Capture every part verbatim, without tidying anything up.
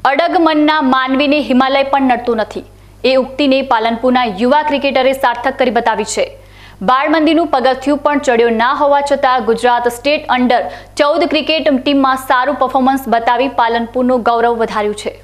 અડગ મનના માનવીને હિમાલય પણ નડતું નથી એ ઉક્તિને પાલનપુરના યુવા ક્રિકેટરે સાર્થક કરી બતાવી છે। બાળ મંદિરનું પગથિયું પણ ચડ્યો ના હોવા છતાં ગુજરાત સ્ટેટ અંડર ચૌદ ક્રિકેટ ટીમમાં સારું પરફોર્મન્સ બતાવી પાલનપુરનું ગૌરવ વધાર્યું છે।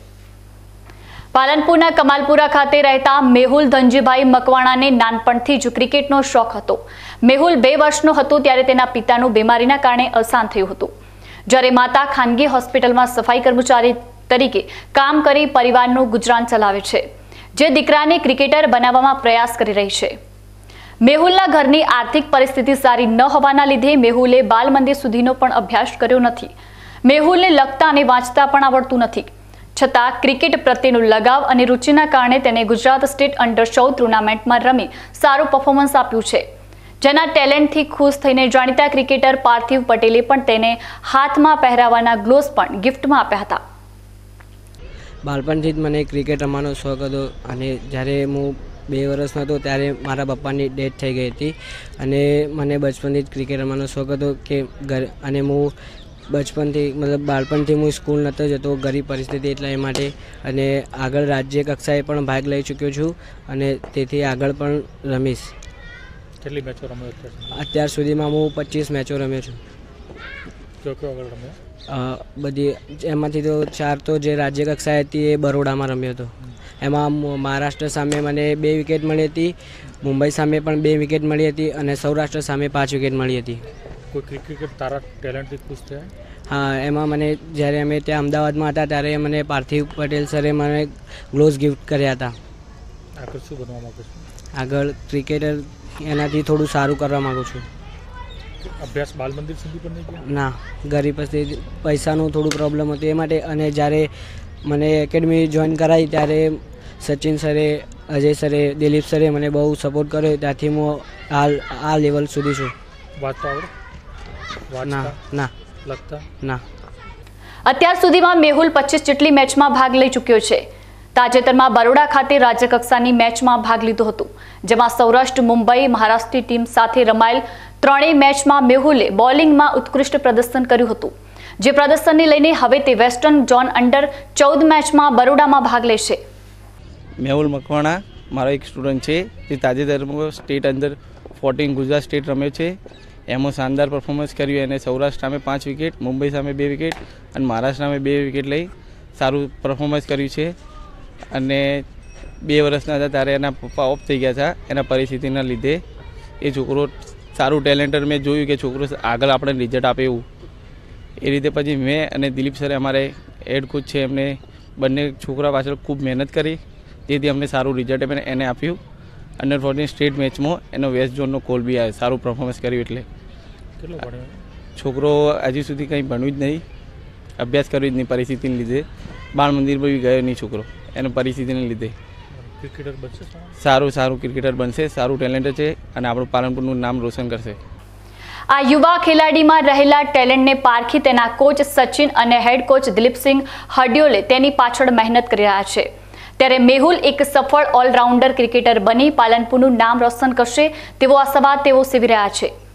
પાલનપુરના કમાલપુરા ખાતે રહેતા મેહુલ ધનજીભાઈ મકવાણાને નાનપણથી જ ક્રિકેટનો શોખ હતો। મેહુલ બે વર્ષનો હતો ત્યારે તેના પિતાનું બીમારીના કારણે અવસાન થયું હતું, જ્યારે માતા ખાનગી હોસ્પિટલમાં સફાઈ કર્મચારી તરીકે કામ કરી પરિવારનું ગુજરાન ચલાવે છે, જે દીકરાને ક્રિકેટર બનાવવામાં પ્રયાસ કરી રહી છે। મેહુલના ઘરની આર્થિક પરિસ્થિતિ સારી ન હોવાના લીધે મેહુલે બાલ મંદિર સુધીનો પણ અભ્યાસ કર્યો નથી। મેહુલને લખતા અને વાંચતા પણ આવડતું નથી, છતાં ક્રિકેટ પ્રત્યેનો લગાવ અને રુચિના કારણે તેને ગુજરાત સ્ટેટ અંડર ચૌદ ટુર્નામેન્ટમાં રમી સારું પરફોર્મન્સ આપ્યું છે, જેના ટેલેન્ટથી ખુશ થઈને જાણીતા ક્રિકેટર પાર્થિવ પટેલે પણ તેને હાથમાં પહેરાવવાના ગ્લોવ્સ પણ ગિફ્ટમાં આપ્યા હતા। બાળપણથી જ મને ક્રિકેટ રમવાનો શોખ હતો અને જ્યારે હું બે વર્ષનો હતો ત્યારે મારા પપ્પાની ડેથ થઈ ગઈ હતી અને મને બચપનથી જ ક્રિકેટ રમવાનો શોખ હતો કે ઘર અને હું બચપનથી મતલબ બાળપણથી હું સ્કૂલ નહોતો જતો, ગરીબ પરિસ્થિતિ એટલા એ માટે, અને આગળ રાજ્ય કક્ષાએ પણ ભાગ લઈ ચૂક્યો છું અને તેથી આગળ પણ રમીશ। કેટલી મેચો રમ્યો અત્યાર અત્યાર સુધીમાં હું પચીસ મેચો રમ્યો છું। જો કયો આગળ રમ્યો? બધી એમાંથી તો ચાર તો જે રાજ્ય કક્ષાએ હતી એ બરોડામાં રમ્યો હતો। એમાં મહારાષ્ટ્ર સામે મને બે વિકેટ મળી હતી, મુંબઈ સામે પણ બે વિકેટ મળી હતી અને સૌરાષ્ટ્ર સામે પાંચ વિકેટ મળી હતી। કોઈ ક્રિકેટ તારા ટેલેન્ટથી ખુશ થયા? હા, એમાં મને જ્યારે અમે ત્યાં અમદાવાદમાં હતા ત્યારે મને પાર્થિવ પટેલ સરે મને ગ્લોવ્સ ગિફ્ટ કર્યા હતા। આગળ શું બનવા માગો છો? આગળ ક્રિકેટર એનાથી થોડું સારું કરવા માગું છું। અભ્યાસ બાલ મંદિર સુધી પણ નહીં ગયા? ના, ગરીબ પરિસ્થિતિ, પૈસાનું થોડું પ્રોબ્લેમ હતું એ માટે, અને જ્યારે મને એકેડમી જોઈન કરાવી ત્યારે સચિન સરે, અજય સરે, દિલીપ સરે મને બહુ સપોર્ટ કર્યો, ત્યાંથી હું હાલ આ લેવલ સુધી છું। વાંચતા આવડે? ના ના લખતા ના। અત્યાર સુધીમાં મેહુલ પચીસ જેટલી મેચમાં ભાગ લઈ ચૂક્યો છે। તાજેતરમાં બરોડા ખાતે રાજ્ય કક્ષાની મેચમાં ભાગ લીધો હતો, જેમાં સૌરાષ્ટ્ર, મુંબઈ, મહારાષ્ટ્રની ટીમ સાથે રમાયેલ ત્રણેય મેચમાં મેહુલે બોલિંગમાં ઉત્કૃષ્ટ પ્રદર્શન કર્યું હતું, જે પ્રદર્શનને લઈને હવે તે વેસ્ટર્ન ઝોન અંડર ચૌદ મેચમાં બરોડામાં ભાગ લેશે। મેહુલ મકવાણા મારો એક સ્ટુડન્ટ છે, જે તાજેતરમાં સ્ટેટ અંદર ફોર્ટીન ગુજરાત સ્ટેટ રમ્યો છે। એમાં શાનદાર પરફોર્મન્સ કર્યું, અને સૌરાષ્ટ્ર સામે પાંચ વિકેટ, મુંબઈ સામે બે વિકેટ અને મહારાષ્ટ્ર સામે બે વિકેટ લઈ સારું પરફોર્મન્સ કર્યું છે। અને બે વર્ષના હતા ત્યારે એના પપ્પા ઓફ થઈ ગયા હતા એના પરિસ્થિતિના લીધે। એ છોકરો સારું ટેલેન્ટર મેં જોયું કે છોકરો આગળ આપણે રિઝલ્ટ આપે એવું, એ રીતે પછી મેં અને દિલીપ સરે અમારે હેડ કોચ છે એમને બંને છોકરા પાછળ ખૂબ મહેનત કરી, તેથી અમને સારું રિઝલ્ટ એમને એને આપ્યું। અંડર ફોર્ટીન સ્ટેટ મેચમાં એનો વેસ્ટ ઝોનનો કોલ બી આવ્યો, સારું પરફોર્મન્સ કર્યું। એટલે કેટલો ભણ્યો છોકરો હજી સુધી કંઈ ભણ્યું જ નહીં, અભ્યાસ કર્યું જ નહીં પરિસ્થિતિને લીધે, બાળ મંદિરમાં બી ગયો નહીં છોકરો એની પરિસ્થિતિને લીધે। ક્રિકેટર બનશે? સારું સારું ક્રિકેટર બનશે, સારું ટેલેન્ટ છે અને આપણું પાલનપુરનું નામ રોશન કરશે। આ યુવા ખેલાડીમાં રહેલા ટેલેન્ટને પારખી તેના કોચ સચિન અને હેડ કોચ દિલીપસિંહ હડિયોલે તેની પાછળ મહેનત કરી રહ્યા છે, ત્યારે મેહુલ એક સફળ ઓલરાઉન્ડર ક્રિકેટર બની પાલનપુરનું નામ રોશન કરશે તેવો આશાવાદ તેઓ સેવી રહ્યા છે।